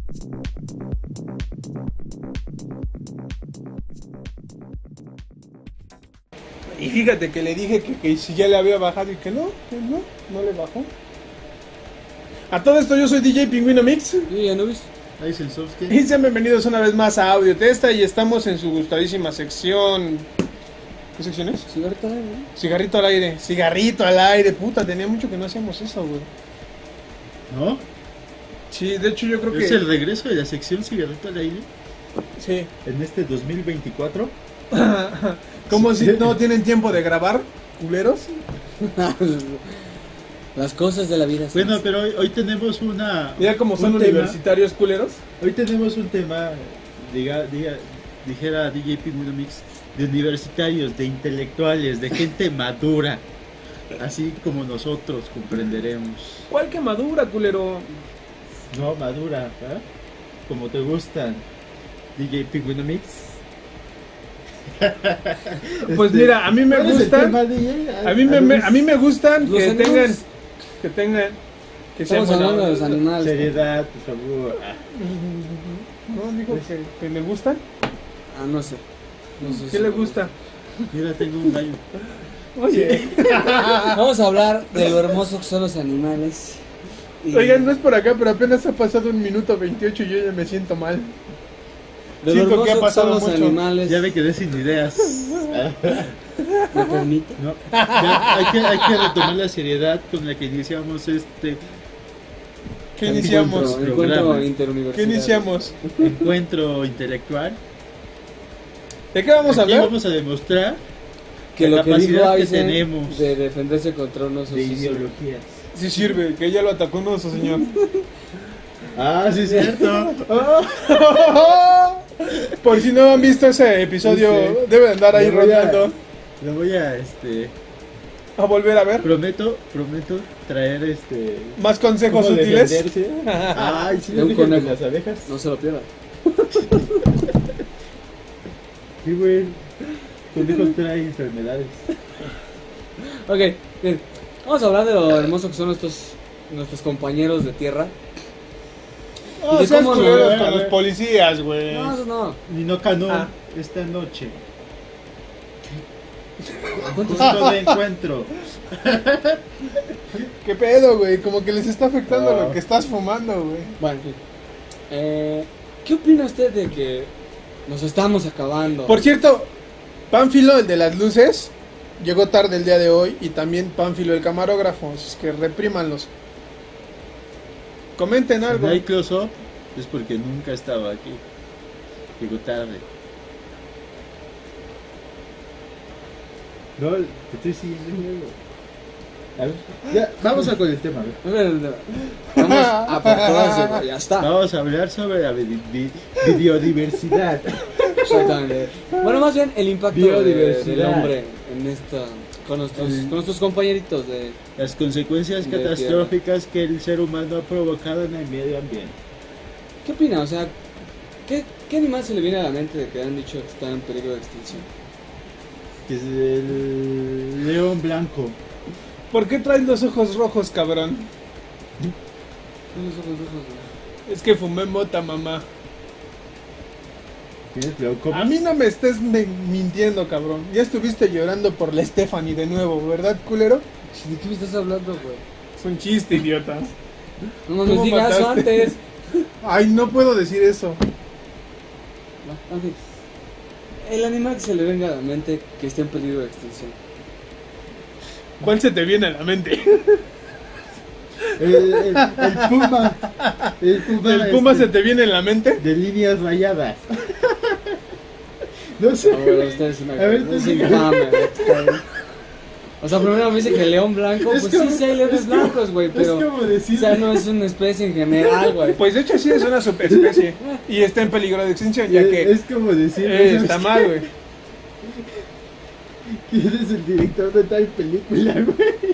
Y fíjate que le dije que si ya le había bajado y que no le bajó. A todo esto yo soy DJ Pingüino Mix. Y Anubis. Ahí es el Sofsky. Y sean bienvenidos una vez más a Audio Testa y estamos en su gustadísima sección. ¿Qué sección es? Cigarrito al aire. Cigarrito al aire. Cigarrito al aire, puta, tenía mucho que no hacíamos eso, güey. ¿No? Sí, de hecho yo creo que... ¿Es el regreso de la sección Cigarrito al aire? Sí. En este 2024. ¿Cómo si no tienen tiempo de grabar, culeros? Las cosas de la vida. Bueno, pero hoy tenemos una... Mira cómo son universitarios, culeros. Hoy tenemos un tema, dijera DJ Pingüino Mix, de universitarios, de intelectuales, de gente madura. Así como nosotros comprenderemos. ¿Cuál que madura, culero? No, madura, ¿eh? Como te gustan. DJ Pingüino Mix. Pues mira, a mí me ¿cuál es el gustan. tema, DJ? A mí me gustan Los que animales. tengan que sean Estamos hablando de buena los onda. animales. Seriedad, por favor. No, digo que me gustan. Ah, no sé. No sé ¿Qué si- le gusta? Mira, tengo un gallo. Oye, Vamos a hablar de lo hermoso que son los animales. Y oigan, no es por acá, pero apenas ha pasado 1 minuto 28 y yo ya me siento mal. de lo siento hermoso que ha que son pasado los mucho. animales. Ya me quedé sin ideas. ¿Me permite? No, ya hay que retomar la seriedad con la que iniciamos este ¿Qué iniciamos? Encuentro. Encuentro Programa. ¿Qué interuniversitario. iniciamos? encuentro intelectual. ¿De qué vamos a Aquí hablar? vamos a demostrar Que lo que dijo capacidad que Aizen tenemos de defenderse contra unos de osos. ideologías. Sí sirve, que ella lo atacó un oso, señor. Ah, sí, es cierto. Por si no han visto ese episodio, Sí. debe de andar ahí Lo voy a- rondando. Lo voy a, A volver a ver. prometo traer Más consejos cómo útiles. defenderse. Ay, sí, De un dije con conejo. las abejas. No se lo pierdan. Sí, güey. Conejo trae enfermedades. Ok, bien. Vamos a hablar de lo hermoso que son nuestros compañeros de tierra. No ¿Y de seas cómo no? culeros A con ver. los policías, güey. No, eso no. Nino Cano Ah. esta noche. ¿Cuántos- Punto de encuentro. ¿Qué pedo, güey? Como que les está afectando Ah. lo que estás fumando, güey. Bueno, en fin. ¿Qué opina usted de que nos estamos acabando? Por cierto, Pánfilo, el de las luces, llegó tarde el día de hoy. Y también Pánfilo, el camarógrafo. Es que reprímanlos. Comenten Si algo. no hay close-up es porque nunca estaba aquí. Llegó tarde. No, te estoy siguiendo. A ver, ya, vamos a con el tema. A ver. Vamos a por todas, ya está. Vamos a hablar sobre la biodiversidad. Exactamente. Bueno, más bien el impacto Biodiversidad. del hombre en esta con nuestros compañeritos de Las consecuencias De catastróficas que el ser humano ha provocado en el medio ambiente. ¿Qué opina? O sea, ¿qué animal se le viene a la mente de que han dicho que está en peligro de extinción? Que es el león blanco. ¿Por qué traes los ojos rojos, cabrón? Son los ojos rojos, güey. Es que fumé mota, mamá. ¿Tienes glaucoma? A mí no me estés mintiendo, cabrón. Ya estuviste llorando por la Stephanie de nuevo, ¿verdad, culero? ¿De qué me estás hablando, güey? Es un chiste, idiota. No mames, ¿Cómo diga eso mataste? antes. Ay, no puedo decir eso. Va, en fin. El animal que se le venga a la mente que esté en peligro de extinción. ¿Cuál se te viene a la mente? El puma. El puma, ¿El puma se te viene a la mente? de líneas rayadas. No sé. A ver, usted es una A ver, es tú infame, güey, está bien. O sea, primero me dice que el león blanco, Es pues como- sí hay leones blancos, güey, pero Es como decir. o sea, no es una especie en general, güey. Pues de hecho sí es una subespecie. Y está en peligro de extinción, ya que Es como decir. está mal, güey. ¿Quién es el director de tal película, güey?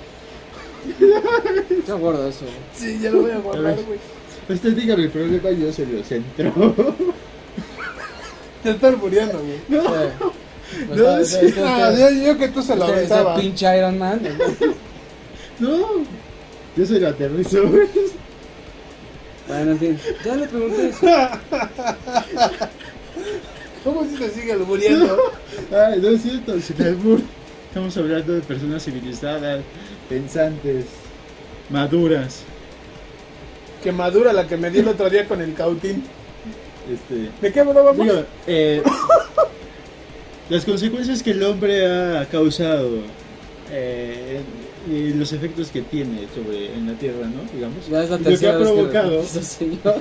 Ya guarda eso, güey. Sí, ya lo voy a A guardar, ver. güey. Usted dígame el problema, yo se lo centro. Te estás muriendo, güey. No, sí. Ah, yo que tú se lo Ese aventaba. pinche Iron Man. No, yo se lo aterrizo, güey. Bueno, en fin, ya le pregunté eso. ¿Cómo si te sigue muriendo? Ay, no es cierto, sin albur. Estamos hablando de personas civilizadas, pensantes, maduras. Que madura la que me dio el otro día con el cautín. Este, ¿De qué hablábamos? digo, las consecuencias que el hombre ha causado y los efectos que tiene sobre en la tierra, ¿no? Digamos. Ya es la Y lo que tercera ha vez que provocado repites eso, señor.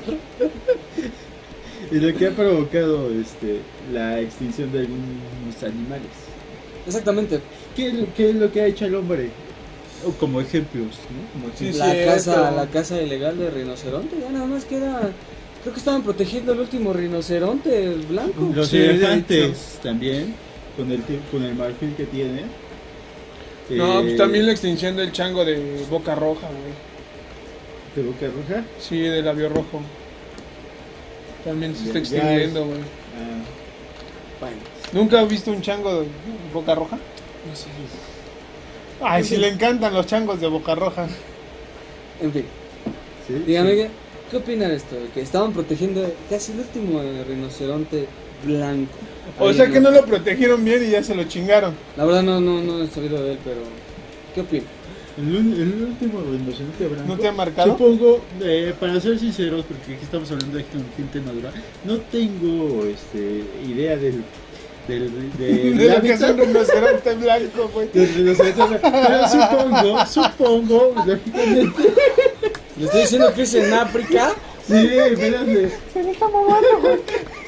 y lo que ha provocado la extinción de algunos animales. Exactamente. ¿Qué es lo que ha hecho el hombre? O como ejemplos, ¿no? Como Sí, ejemplos. La caza ilegal de rinoceronte, ya nada más queda. Creo que estaban protegiendo el último rinoceronte blanco. Los Sí, de elefantes también, con el marfil que tiene. No, pues también la extinción del chango de boca roja, güey. ¿De boca roja? Sí, de labio rojo. También se está Ya, extinguiendo, güey. Ah, Bueno, ¿Nunca has visto un chango de boca roja? no sé. Ay, sí le encantan los changos de boca roja. En fin, ¿sí? dígame, Sí. ¿qué opina de esto? De que estaban protegiendo casi el último rinoceronte blanco. O Ahí sea que en no los- lo protegieron bien y ya se lo chingaron. La verdad no he sabido de él, pero ¿qué opina? El último rinoceronte blanco. ¿No te ha marcado? Supongo, para ser sinceros, porque aquí estamos hablando de gente madura, no tengo idea del De lo que es un rinoceronte blanco, güey. del rinoceronte, pero supongo, lógicamente. Le estoy diciendo que es en África. Sí, espérate. Se me está mamando, güey.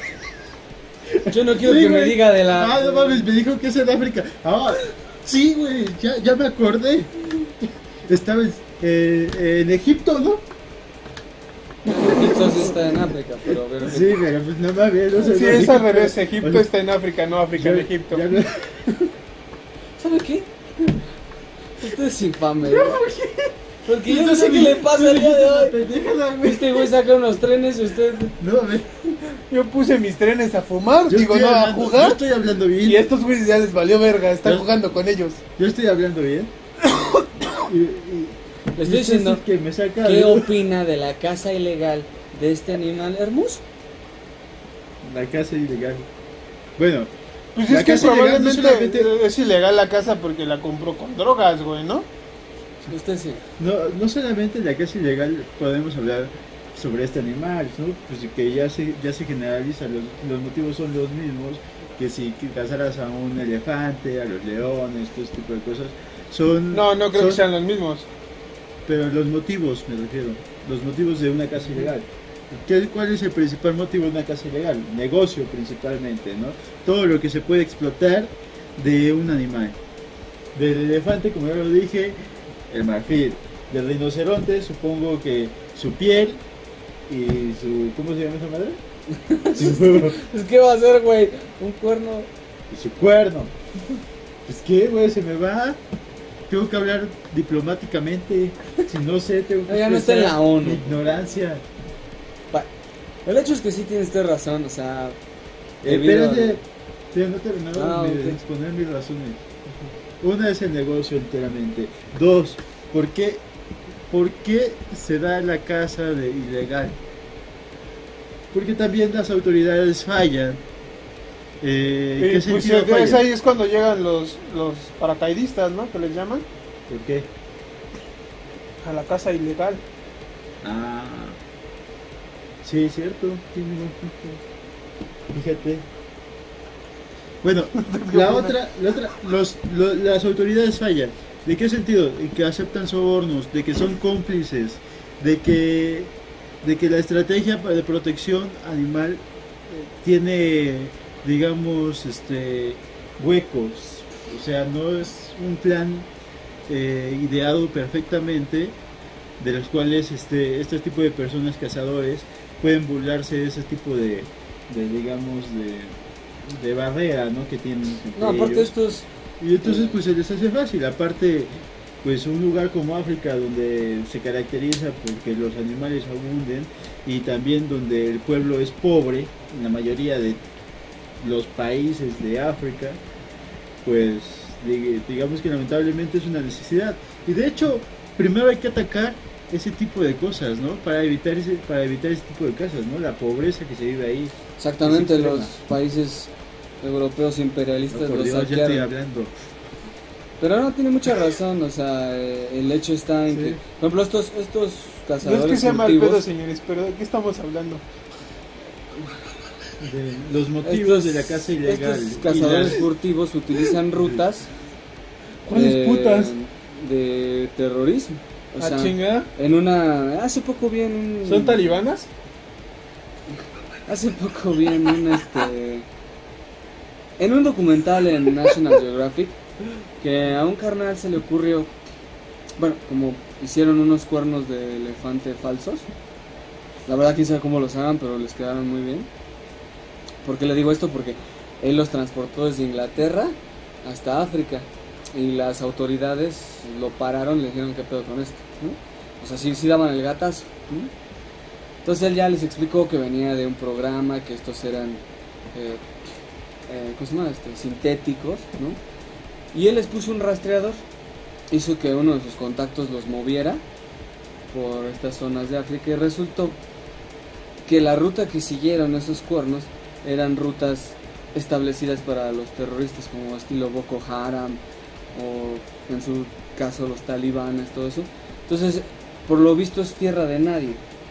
Yo no quiero Sí, que me güey. diga de la. Ah, no mames, me dijo que es en África. Ah, sí, güey, ya me acordé. Estaba en Egipto, ¿no? Egipto sí está en África, pero a ver. Sí, pero pues no mames, no sé. Sí, es al revés. Egipto está en África, no África en Egipto. ¿Sabe qué? Usted es infame. Porque yo no sé qué le pasa el día de hoy. Este güey saca unos trenes y usted. No, a ver. Yo puse mis trenes a fumar, Yo digo, estoy no, a hablando- Yo jugar. estoy hablando bien. Y a estos güeyes ya les valió verga, están Yo- jugando con ellos. Yo estoy hablando bien. Y Le estoy usted es diciendo. el que me saca ¿Qué de- opina de la caza ilegal de este animal hermoso? La casa ilegal. Bueno, Pues la es que casa ilegal no probablemente solamente- es ilegal la casa porque la compró con drogas, güey, ¿no? Usted sí. no solamente la casa ilegal podemos hablar sobre este animal, ¿no? Pues que ya se generaliza, los motivos son los mismos, que si cazaras a un elefante, a los leones, todo este tipo de cosas, son... No, no creo son- que sean los mismos. Pero los motivos, me refiero, los motivos de una casa ilegal. ¿Cuál es el principal motivo de una casa ilegal? Negocio principalmente, ¿no? Todo lo que se puede explotar de un animal. Del elefante, como ya lo dije, el marfil. Del rinoceronte, supongo que su piel y su... ¿Cómo se llama esa madre? Su, Pues, ¿qué va a hacer, güey? Un cuerno. y su cuerno. Pues qué, güey, se me va. Tengo que hablar diplomáticamente. Si no sé, tengo que No, ya no está en la expresar ONU. mi ignorancia. El hecho es que sí tiene usted razón, o sea. debido Espérate, al- no he terminado de ok. exponer mis razones. Una es el negocio enteramente. Dos, ¿por qué se da la caza de ilegal? Porque también las autoridades fallan. ¿Qué Pues sentido es fallan? ahí es cuando llegan los paracaidistas, ¿no? Que les llaman ¿Por qué? a la casa ilegal. Ah, sí, cierto, tiene buen punto. Fíjate. Bueno, las autoridades fallan. ¿De qué sentido? En que aceptan sobornos, de que son cómplices, de que la estrategia de protección animal tiene, digamos, huecos. O sea, no es un plan ideado perfectamente, de los cuales este tipo de personas cazadores pueden burlarse de ese tipo de digamos de barrera, ¿no? Que tienen entre No, aparte ellos. estos. Y entonces pues se les hace fácil. Aparte, pues un lugar como África, donde se caracteriza porque los animales abunden, y también donde el pueblo es pobre en la mayoría de los países de África, pues digamos que lamentablemente es una necesidad. Y de hecho, primero hay que atacar ese tipo de cosas, ¿no? Para evitar ese tipo de cosas, ¿no? La pobreza que se vive ahí. Exactamente, Es los extrema. países europeos imperialistas No, por los Dios, ya estoy saquearon. hablando. Pero no tiene mucha razón, o sea, el hecho está en Sí. que, por ejemplo, estos No cazadores es que sea mal furtivos, pedo, señores, pero ¿de qué estamos hablando? De los motivos de la caza ilegal. estos cazadores Y la- furtivos utilizan rutas ¿Cuáles putas? de terrorismo. O Ah, sea, chinga. hace poco vi en un, ¿Son talibanas? hace poco vi en un documental en National Geographic que a un carnal se le ocurrió, bueno, como hicieron unos cuernos de elefante falsos. La verdad quién sabe cómo los hagan, pero les quedaron muy bien. ¿Por qué le digo esto? Porque él los transportó desde Inglaterra hasta África y las autoridades lo pararon y le dijeron qué pedo con esto, ¿no? O sea, sí daban el gatazo, ¿no? Entonces él ya les explicó que venía de un programa, que estos eran, ¿cómo se llama? Sintéticos, ¿no? Y él les puso un rastreador, hizo que uno de sus contactos los moviera por estas zonas de África y resultó que la ruta que siguieron esos cuernos eran rutas establecidas para los terroristas como estilo Boko Haram o en su caso los talibanes, todo eso. Entonces, por lo visto es tierra de nadie,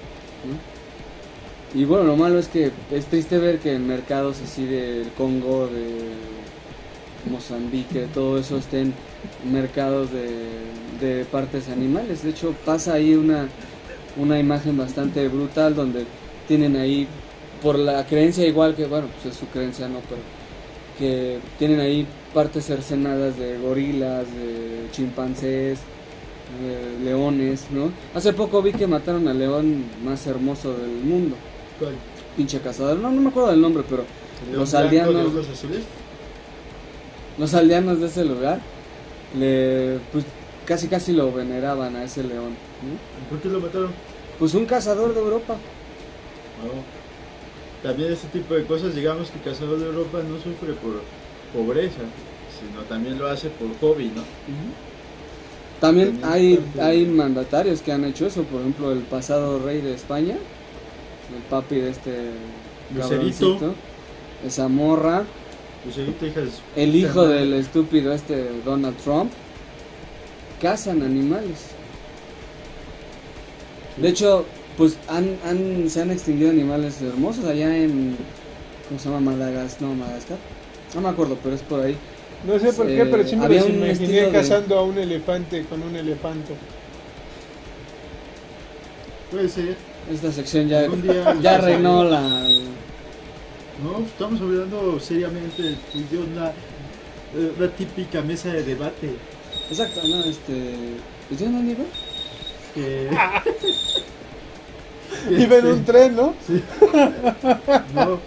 ¿no? Y bueno, lo malo es que es triste ver que en mercados así del Congo, de Mozambique, de todo eso estén mercados de partes animales. De hecho, pasa ahí una imagen bastante brutal donde tienen ahí, por la creencia igual que, bueno, pues es su creencia, no, pero que tienen ahí partes cercenadas de gorilas, de chimpancés, de leones, ¿no? Hace poco vi que mataron al león más hermoso del mundo, ¿Cuál? pinche cazador, no me acuerdo del nombre, pero ¿León los blanco de aldeanos, ojos azules? los aldeanos de ese lugar, pues casi lo veneraban a ese león, ¿no? ¿Por qué lo mataron? Pues un cazador de Europa. No. También este tipo de cosas, digamos que Cazador de Europa no sufre por pobreza, sino también lo hace por hobby, ¿no? También También hay mandatarios que han hecho eso, por ejemplo el pasado rey de España, el papi de este Lucerito. cabroncito, esa morra, Lucerito, hija de su el puta hijo madre. del estúpido Donald Trump, cazan animales. De hecho, pues se han extinguido animales hermosos allá en, ¿cómo se llama? Madagascar. No me acuerdo, pero es por ahí. No sé por qué, pero sí me había los un imaginé estilo de- cazando a un elefante con un elefanto. Puede ser. Esta sección ya, Algún día ya vamos a reinó ver. la... No, estamos hablando seriamente tú y yo, una típica mesa de debate. Exacto, ¿no? ¿Pues ya no niego? Que, Iba en un tren, ¿no? no,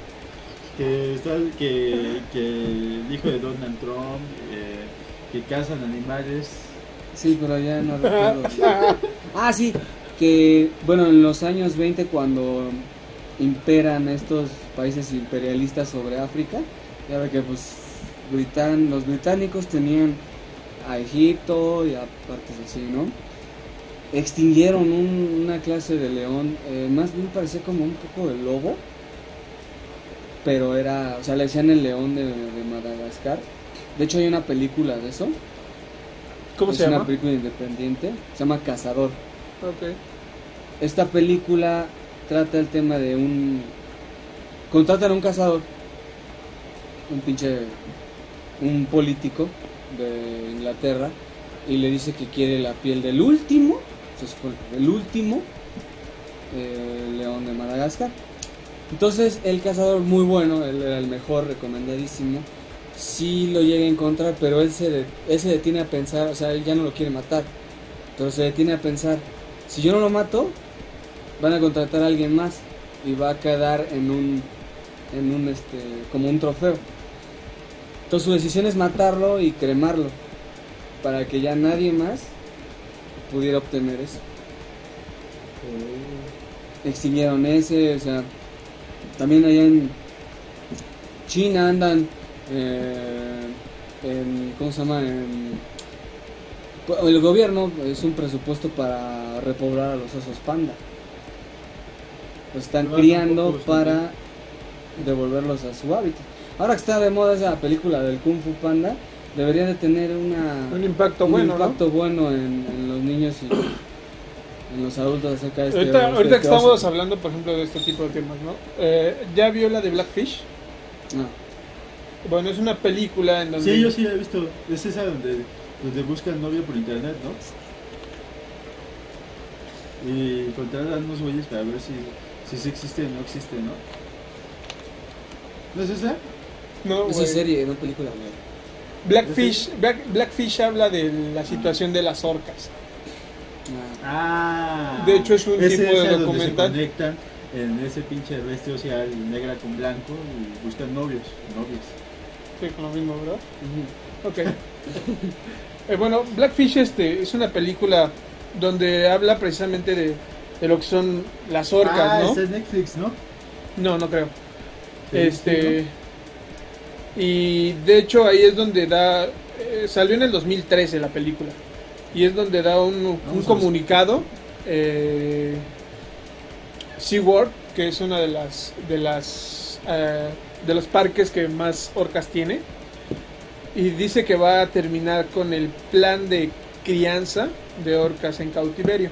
que el hijo de Donald Trump, que cazan animales. Sí, pero ya no recuerdo. Ah, sí, que bueno, en los años 20 cuando imperan estos países imperialistas sobre África, ya ve que pues los británicos tenían a Egipto y a partes así, ¿no? Extinguieron una clase de león, más bien parecía como un poco de lobo, pero era, o sea, le decían el león de Madagascar. De hecho hay una película de eso. ¿Cómo Es se llama? una película independiente, se llama Cazador. Ok. Esta película trata el tema de contratan a un cazador, un político de Inglaterra, y le dice que quiere la piel del último, león de Madagascar. Entonces el cazador, muy bueno, él era el mejor, recomendadísimo, sí lo llega a encontrar, pero él se detiene a pensar, o sea, él ya no lo quiere matar, pero se detiene a pensar, si yo no lo mato, van a contratar a alguien más y va a quedar como un trofeo. Entonces su decisión es matarlo y cremarlo para que ya nadie más pudiera obtener eso. Extinguieron ese, o sea, también allá en China andan ¿cómo se llama? El gobierno es un presupuesto para repoblar a los osos panda. Los están criando para devolverlos a su hábitat. Ahora que está de moda esa película del Kung Fu Panda, debería de tener un impacto un bueno, impacto bueno en los niños y en los adultos acerca de ahorita que este estamos oso. hablando, por ejemplo, de este tipo de temas, ¿no? ¿Ya vio la de Blackfish? No. Bueno, es una película en donde... Sí, yo sí la he visto. Es esa donde buscan novio por internet, ¿no? Y contratan unos güeyes para ver si sí existe o no existe, ¿no? ¿No es esa? No, Esa güey. serie, no película, güey. Blackfish habla de la situación de las orcas. Ah. De hecho, es un Ese tipo de donde documental. se conectan en ese pinche red social negra con blanco y buscan novias. Sí, con lo mismo, ¿verdad? Ujú. Ok. Bueno, Blackfish es una película donde habla precisamente de lo que son las orcas, ¿no? Está en Netflix, ¿no? No creo. Sí, Y de hecho ahí es donde da... salió en el 2013 la película. Y es donde da un comunicado. SeaWorld, que es una de los parques que más orcas tiene. Y dice que va a terminar con el plan de crianza de orcas en cautiverio.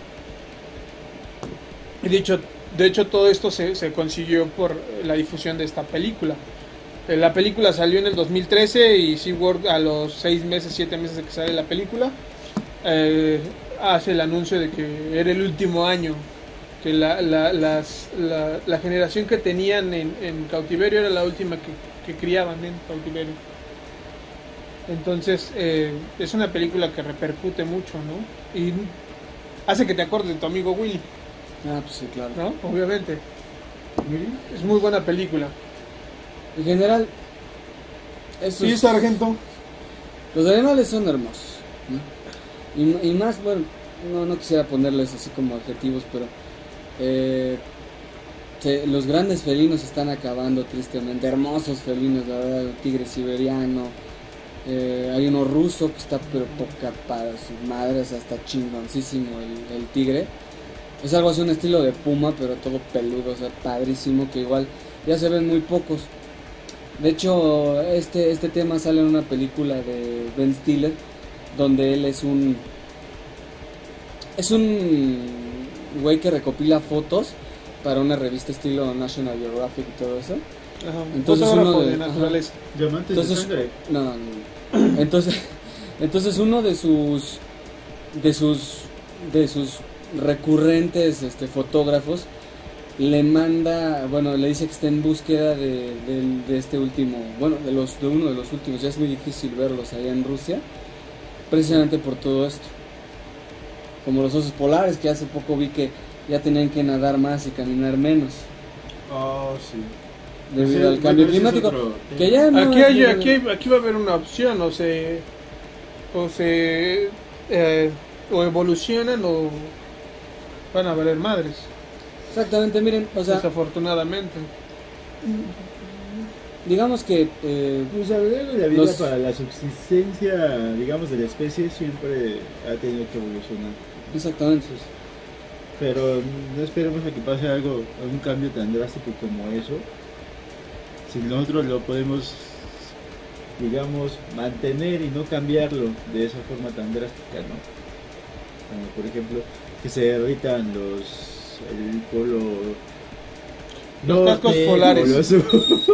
Y de hecho todo esto se consiguió por la difusión de esta película. La película salió en el 2013 y SeaWorld a los 6 meses, 7 meses de que sale la película, hace el anuncio de que era el último año, que la generación que tenían en cautiverio era la última que criaban en cautiverio. Entonces es una película que repercute mucho, ¿no? Y hace que te acordes de tu amigo Willy, Ah, pues sí, claro. ¿no? Obviamente. Es muy buena película. En general, estos, Sí, sargento. los animales son hermosos, ¿no? Y más, bueno, no quisiera ponerles así como adjetivos, pero los grandes felinos están acabando tristemente. Hermosos felinos, la verdad, el tigre siberiano. Hay uno ruso que está pero poca para su madre, o sea, está chingoncísimo el tigre. Es algo así, un estilo de puma, pero todo peludo, o sea, padrísimo, que igual ya se ven muy pocos. De hecho, este tema sale en una película de Ben Stiller, donde él es un güey que recopila fotos para una revista estilo National Geographic y todo eso. Ajá, Entonces fotógrafo uno de naturaleza. Diamantes Entonces, de sangre. no. Entonces uno de sus recurrentes fotógrafos le manda, bueno, le dice que está en búsqueda de este último, bueno, de uno de los últimos. Ya es muy difícil verlos allá en Rusia, precisamente por todo esto. Como los osos polares, que hace poco vi que ya tenían que nadar más y caminar menos Oh, sí. debido Sí, al cambio bueno, ese es climático. otro Que ya no, Aquí va a haber una opción, o evolucionan o van a valer madres, exactamente, miren, o sea, desafortunadamente. digamos que Pues a lo largo de la vida, Los- para la subsistencia, digamos, de la especie, siempre ha tenido que evolucionar. exactamente. Pero no esperemos a que pase algún cambio tan drástico como eso. Si nosotros lo podemos, digamos, mantener y no cambiarlo de esa forma tan drástica, ¿no? Como por ejemplo, que se derritan el polo Los cascos norte, polares. polo sur.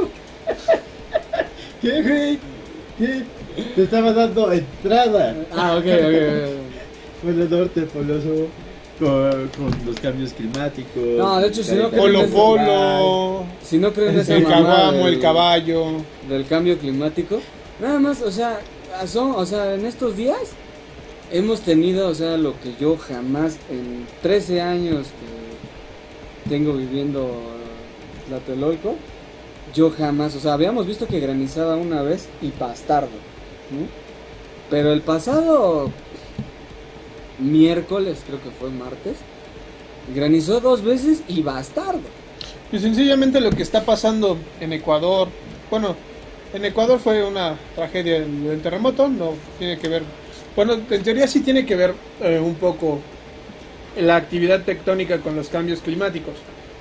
¿Qué, güey? ¿Qué? Te estaba dando entrada. Ah, ok. Polo norte, polo sur, con los cambios climáticos. No, de hecho, si no Polo creen Polo, Si no creen esa el mamada caguamo, el caballo. del cambio climático, nada más, o sea, en estos días hemos tenido, o sea, lo que yo jamás en 13 años que tengo viviendo Tlatelolco, yo jamás, o sea, habíamos visto que granizaba una vez y bastardo, ¿no? Pero el pasado miércoles, creo que fue martes, granizó 2 veces y bastardo. Y sencillamente lo que está pasando en Ecuador, bueno, en Ecuador fue una tragedia del terremoto, no tiene que ver. Bueno, en teoría sí tiene que ver un poco la actividad tectónica con los cambios climáticos.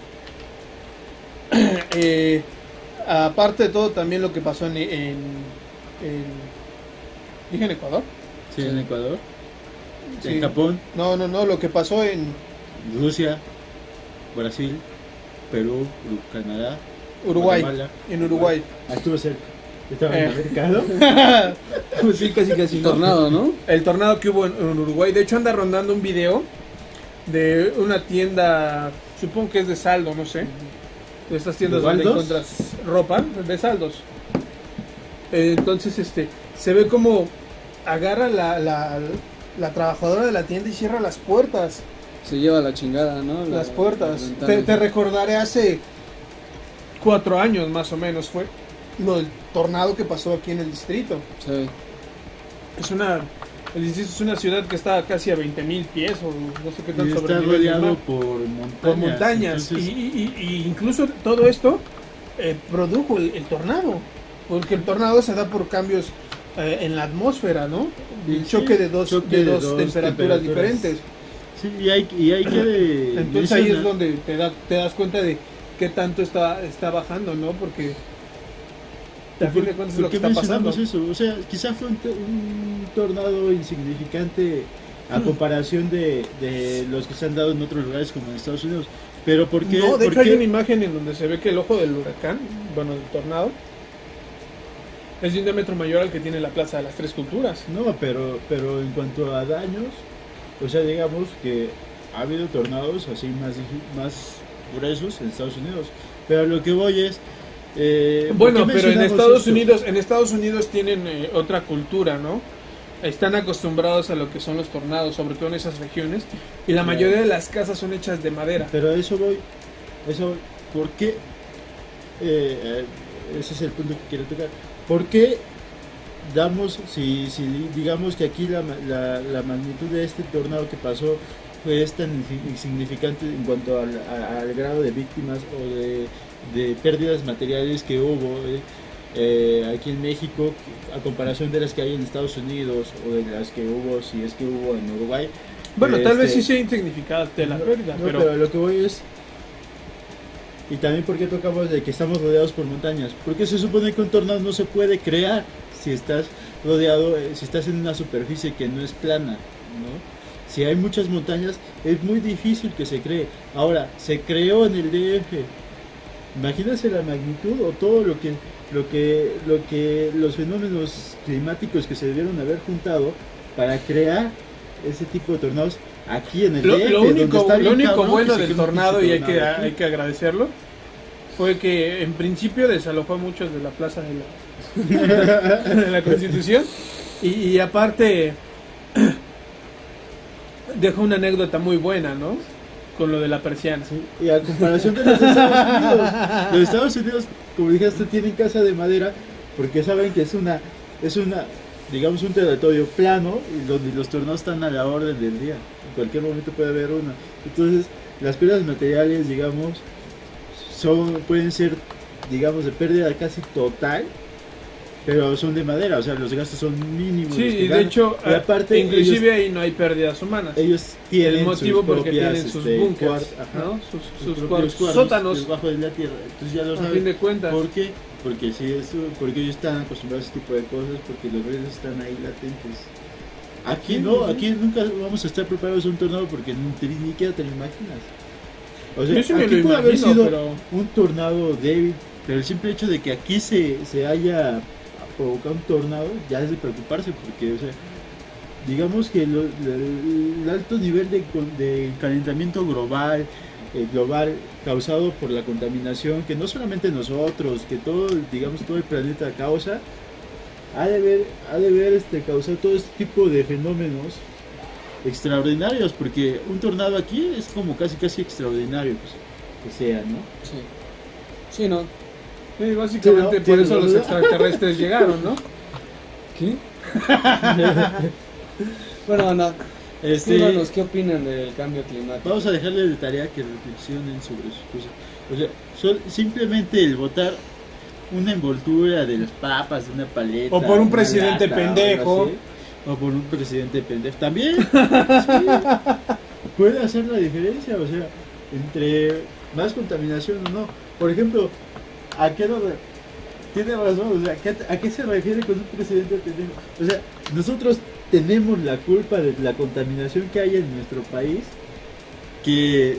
Aparte de todo, también lo que pasó ¿dije en Ecuador? Sí, en Ecuador. Sí. En Japón. No, lo que pasó en Rusia, Brasil, Perú, Canadá, Uruguay. Guatemala. En Uruguay. Estuvo cerca. Estaba en el mercado. Sí, casi. ¿no? Tornado, ¿no? El tornado que hubo en Uruguay. De hecho, anda rondando un video de una tienda, supongo que es de saldo, no sé. De estas tiendas ¿De donde Waldos? encuentras ropa, de saldos. Entonces, se ve como agarra la trabajadora de la tienda y cierra las puertas. Se lleva la chingada, ¿no? Las puertas. las ventanas. Te recordaré hace 4 años más o menos fue lo del tornado que pasó aquí en el distrito. Sí. El distrito es una ciudad que está casi a 20,000 pies o no sé qué Y tan sobre está el nivel del rodeado mar. por Por montañas. Entonces, Y incluso todo esto produjo el tornado. Porque el tornado se da por cambios en la atmósfera, ¿no? El Sí, choque de dos choque de dos temperaturas temperaturas. diferentes. sí, y hay que Entonces ahí es mencionar- donde te das cuenta de qué tanto está bajando, ¿no? Porque a fin de cuentas es lo ¿Por que qué está pasando. mencionamos eso? O sea, quizá fue un tornado insignificante a comparación de los que se han dado en otros lugares como en Estados Unidos. Pero ¿por qué? No, de ¿Por hecho hay qué? una imagen en donde se ve que el ojo del huracán, bueno, del tornado, es de un diámetro mayor al que tiene la Plaza de las Tres Culturas. No, pero en cuanto a daños, o sea, digamos que ha habido tornados así más gruesos en Estados Unidos. Pero lo que voy es... Bueno, ¿por qué pero mencionamos esto? En Estados Unidos tienen otra cultura, ¿no? Están acostumbrados a lo que son los tornados, sobre todo en esas regiones, y la Claro. mayoría de las casas son hechas de madera. Pero a eso voy. ¿Por qué? Ese es el punto que quiero tocar. ¿Por qué si digamos que aquí la magnitud de este tornado que pasó es tan insignificante en cuanto al grado de víctimas o de pérdidas materiales que hubo aquí en México a comparación de las que hay en Estados Unidos o de las que hubo, si es que hubo en Uruguay? Bueno, tal vez sí sea insignificante la pérdida, No, pero lo que voy es... Y también porque tocamos de que estamos rodeados por montañas. Porque se supone que un tornado no se puede crear si estás rodeado, si estás en una superficie que no es plana, ¿no? Si hay muchas montañas, es muy difícil que se cree. Ahora, se creó en el DF. Imagínense la magnitud o todo lo que los fenómenos climáticos que se debieron haber juntado para crear ese tipo de tornados aquí en el DF. lo donde único está bien bueno cabrón que se del cree un tornado, pinche y tornado aquí. hay que agradecerlo, fue que en principio desalojó a muchos de la plaza de la Constitución y aparte dejó una anécdota muy buena, ¿no? Con lo de la persiana. Sí, y a comparación de los de Estados Unidos, como dijiste, tienen casa de madera porque saben que es una digamos un territorio plano y donde los tornados están a la orden del día. En cualquier momento puede haber una. Entonces, las pérdidas materiales, digamos, pueden ser, digamos, de pérdida casi total, pero son de madera, o sea, los gastos son mínimos. Sí, los que y de ganan. hecho, Y aparte, inclusive ahí no hay pérdidas humanas. ellos tienen El motivo sus porque propias, tienen sus este, búnkers, ajá, ¿no? Sus propios cuartos sótanos, debajo de la tierra. Entonces ya lo a saben. fin de cuentas. ¿Por qué? Porque porque ellos están acostumbrados a ese tipo de cosas, porque los riesgos están ahí latentes. Aquí no, aquí nunca vamos a estar preparados a un tornado porque ni siquiera te lo imaginas. O sea, Yo sí me aquí lo puede haber imagino, sido pero un tornado débil, pero el simple hecho de que aquí se haya provocado un tornado ya es de preocuparse, porque, o sea, digamos que el alto nivel de calentamiento global causado por la contaminación que no solamente nosotros, que todo el planeta causa, ha de haber causado todo este tipo de fenómenos extraordinarios, porque un tornado aquí es como casi extraordinario, pues, que sea, ¿no? Sí. Sí, ¿no? sí, básicamente Sí, ¿no? por eso ¿Tienes los duda? extraterrestres llegaron, ¿no? ¿Qué? Bueno, no. Escríbanos qué opinan del cambio climático. Vamos a dejarles de tarea que reflexionen sobre sus cosas. O sea, simplemente el votar una envoltura de las papas, de una paleta, O por un una presidente lata, o algo pendejo. así, o por un presidente pendejo. También sí, puede hacer la diferencia, o sea, entre más contaminación o no. Por ejemplo, ¿a qué no? Tiene razón, o sea, ¿a qué se refiere con un presidente pendejo? O sea, nosotros tenemos la culpa de la contaminación que hay en nuestro país, que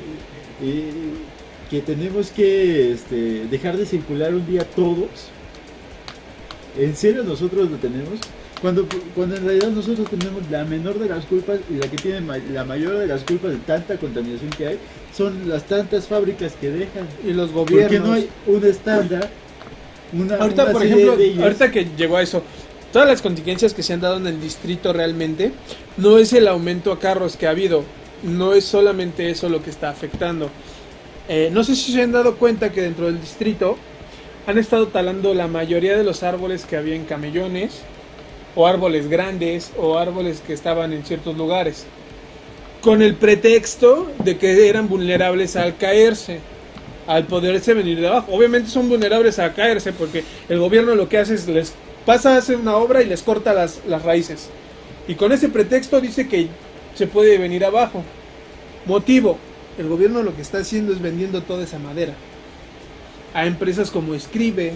tenemos que dejar de circular un día todos. ¿En serio nosotros lo tenemos? Cuando en realidad nosotros tenemos la menor de las culpas, y la que tiene la mayor de las culpas de tanta contaminación que hay son las tantas fábricas que dejan. Y los gobiernos. Porque no hay un estándar. Ahorita, una por serie ejemplo, de ellas. ahorita que llegó a eso, todas las contingencias que se han dado en el distrito realmente, no es el aumento a carros que ha habido, no es solamente eso lo que está afectando. No sé si se han dado cuenta que dentro del distrito han estado talando la mayoría de los árboles que había en camellones, o árboles grandes, o árboles que estaban en ciertos lugares, con el pretexto de que eran vulnerables al caerse, al poderse venir de abajo. Obviamente son vulnerables a caerse porque el gobierno lo que hace es les pasa a hacer una obra y les corta las raíces, y con ese pretexto dice que se puede venir abajo. Motivo: el gobierno lo que está haciendo es vendiendo toda esa madera a empresas como Escribe,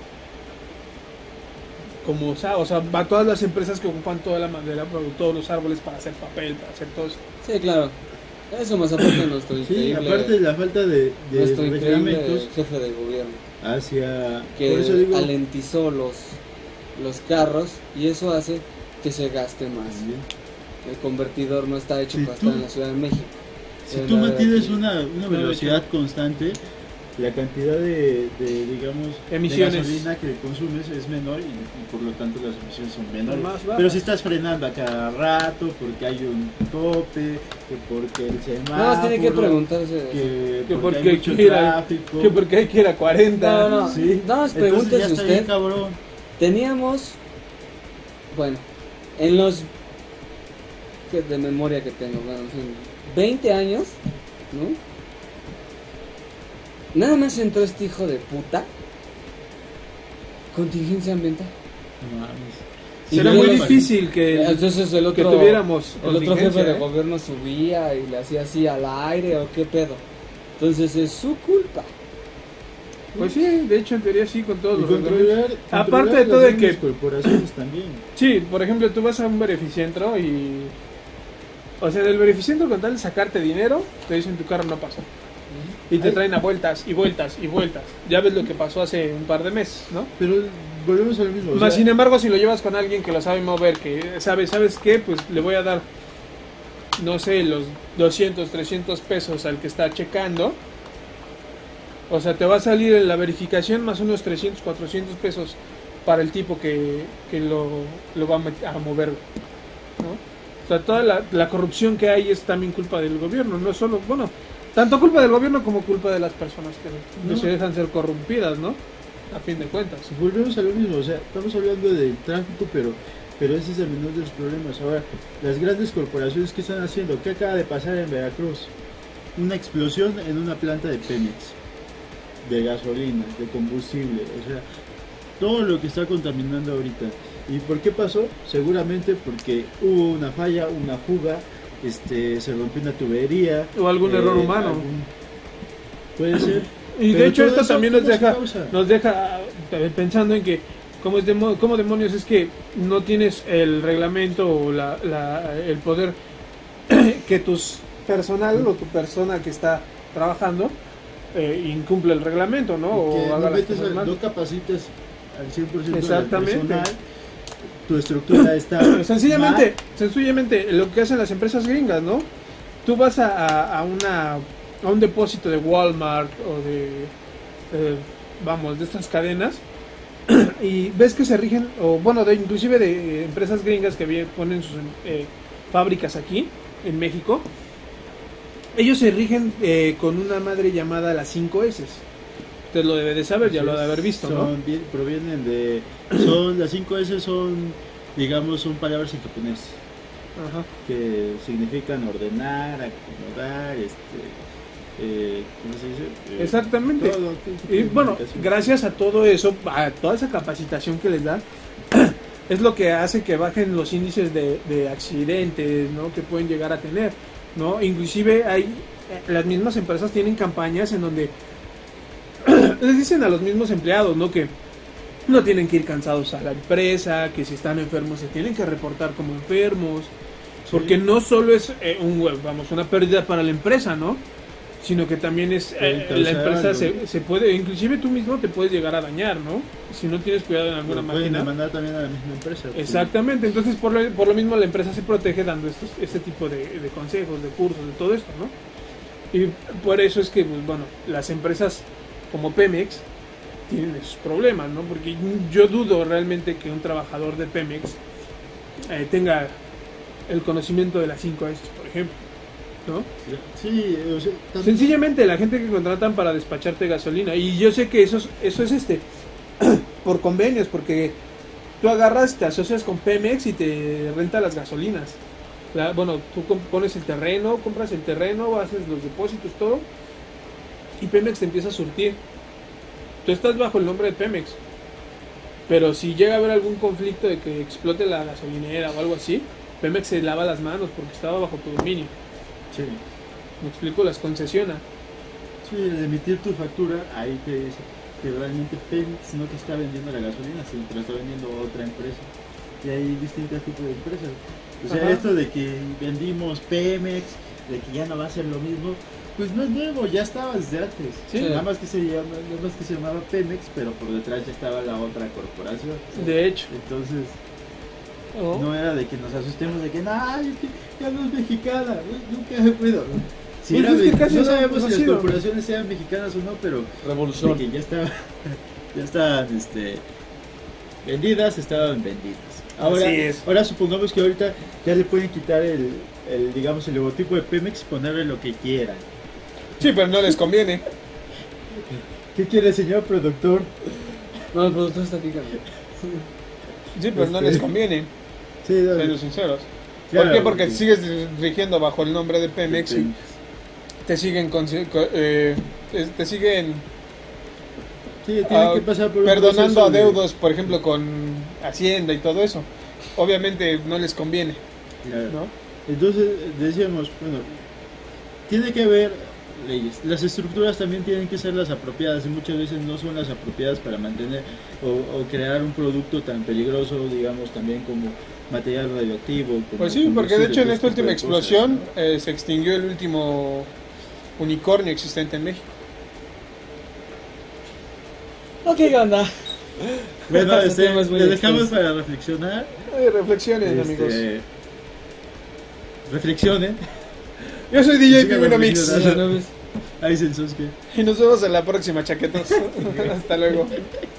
como o sea, a todas las empresas que ocupan toda la madera, todos los árboles para hacer papel, para hacer todo eso. Sí, claro. Eso más aparte de nuestro Sí, increíble, aparte de la falta de nuestro increíble reglamentos jefe de gobierno, hacia... que por eso digo, alentizó los carros, y eso hace que se gaste más. también, El convertidor no está hecho Si para tú- estar en la Ciudad de México. si Deben tú haber mantienes aquí. una velocidad constante, la cantidad de digamos, Emisiones. de gasolina que consumes es menor, y por lo tanto las emisiones son menores. Más bajas. Pero si estás frenando a cada rato porque hay un tope, que porque el semáforo, Nada más tiene que preguntarse eso. que porque porque hay hay mucho que ir al- tráfico. Que porque hay que ir a 40. No, no. Sí. Nada más Entonces pregúntese ya está usted. bien, cabrón. Teníamos, bueno, en los que de memoria que tengo, bueno, en fin, 20 años, ¿no? Nada más entró este hijo de puta. Contingencia ambiental. No mames. Y Será luego muy los- difícil que Entonces el que otro, tuviéramos el otro jefe contingencia, de ¿eh? gobierno subía y le hacía así al aire, o qué pedo. Entonces es su culpa. Pues sí, de hecho en teoría sí, con todos Y los reglamentos. Aparte de controlar todo de las que- grandes corporaciones también. Sí, por ejemplo, tú vas a un beneficentro y... O sea, del beneficentro, con tal de sacarte dinero, te dicen tu carro no pasó. Y te Ay. traen a vueltas y vueltas y vueltas. Ya ves lo que pasó hace un par de meses, ¿no? Pero volvemos a lo mismo. o Más sea, sin embargo, si lo llevas con alguien que lo sabe mover, que ¿sabes qué? Pues le voy a dar, no sé, los 200, 300 pesos al que está checando. O sea, te va a salir en la verificación más unos 300, 400 pesos para el tipo que lo va a mover, ¿no? O sea, toda la corrupción que hay es también culpa del gobierno, no solo, bueno, tanto culpa del gobierno como culpa de las personas que No. se dejan ser corrompidas, ¿no? A fin de cuentas. volvemos a lo mismo. O sea, estamos hablando del tráfico, pero ese es el menor de los problemas. Ahora, las grandes corporaciones, ¿qué están haciendo? ¿Qué acaba de pasar en Veracruz? Una explosión en una planta de Pemex, de gasolina, de combustible. O sea, todo lo que está contaminando ahorita. ¿Y por qué pasó? Seguramente porque hubo una falla, una fuga, se rompió una tubería. O algún error humano. Puede ser. Y de Pero hecho todo esto eso, también nos ¿cómo se deja, causa? pensando en que cómo demonios es que no tienes el reglamento o el poder que tus personal o tu persona que está trabajando incumple el reglamento, ¿no? Que O no, haga las metes cosas mal. no capacitas al 100% del Exactamente. personal, tu estructura está Sencillamente lo que hacen las empresas gringas, ¿no? Tú vas a un depósito de Walmart o de estas cadenas y ves que se rigen, o bueno, inclusive de empresas gringas que ponen sus fábricas aquí en México. Ellos se rigen con una madre llamada las 5 S. Usted lo debe de saber, ya lo debe de haber visto, ¿no? Provienen de... las 5 S son, digamos, son palabras en japonés Ajá. que significan ordenar, acomodar, ¿cómo se dice? Exactamente. Todo, Y bueno, comunicación. gracias a todo eso, a toda esa capacitación que les dan, es lo que hace que bajen los índices de accidentes, ¿no? Que pueden llegar a tener, ¿no? Inclusive las mismas empresas tienen campañas en donde les dicen a los mismos empleados, ¿no? Que no tienen que ir cansados a la empresa, que si están enfermos se tienen que reportar como enfermos, porque no solo es una pérdida para la empresa, ¿no? Sino que también es la empresa se puede, inclusive tú mismo te puedes llegar a dañar, ¿no? Si no tienes cuidado en alguna máquina. Pueden demandar también a la misma empresa. Exactamente, entonces por lo mismo la empresa se protege dando este tipo de consejos, de cursos, de todo esto, ¿no? Y por eso es que, pues, bueno, las empresas como Pemex tienen esos problemas, ¿no? Porque yo dudo realmente que un trabajador de Pemex tenga el conocimiento de las 5 S, por ejemplo, ¿no? Sí, o sea, sencillamente la gente que contratan para despacharte gasolina, y yo sé que eso es por convenios, porque tú agarras, te asocias con Pemex y te renta las gasolinas. Bueno, tú pones el terreno, compras el terreno, haces los depósitos, todo, y Pemex te empieza a surtir. Tú estás bajo el nombre de Pemex, pero si llega a haber algún conflicto de que explote la gasolinera o algo así, Pemex se lava las manos porque estaba bajo tu dominio. Sí. Me explico, las concesiona. Sí, al emitir tu factura, ahí te dice que realmente Pemex no te está vendiendo la gasolina, sino te la está vendiendo otra empresa. Y hay distintos tipos de empresas. O sea, Ajá. esto de que vendimos Pemex, de que ya no va a ser lo mismo, pues no es nuevo, ya estaba desde antes. Sí. Nada más que se llamaba Pemex, pero por detrás ya estaba la otra corporación. De hecho. Entonces, ¿no? no era de que nos asustemos de que, ay, es que ya no es mexicana, nunca puedo. Si Pues era es que casi no no- sabemos no ha si las sido. corporaciones sean mexicanas o no, pero Revolución. de que ya estaban vendidas, estaban vendidas. Ahora, Así es. ahora supongamos que ahorita ya le pueden quitar el digamos el logotipo de Pemex y ponerle lo que quieran. Sí, pero no les conviene. ¿Qué quiere, señor productor? No, el productor está aquí, cabrón. Sí, pero no les conviene, Sí, no, siendo sinceros. claro, ¿Por qué? Porque sigues rigiendo bajo el nombre de Pemex y Pemex. te siguen te siguen Sí, tiene que pasar por un perdonando proceso adeudos, por ejemplo, con Hacienda y todo eso. Obviamente no les conviene, Claro. ¿no? Entonces decíamos, bueno, tiene que haber leyes. Las estructuras también tienen que ser las apropiadas y muchas veces no son las apropiadas para mantener o crear un producto tan peligroso, digamos, también como material radioactivo. Como Pues sí, porque de hecho en esta última tipo de cosas, explosión ¿no? se extinguió el último unicornio existente en México. Ok, banda. Bueno, Este tema es muy le dejamos extenso. para reflexionar. Reflexiones, amigos. Reflexionen. Yo soy DJ Sigan Pingüino Mix reflexionando. ¿No ves? Ahí se ensusque. y nos vemos en la próxima, chaquetos. Hasta luego.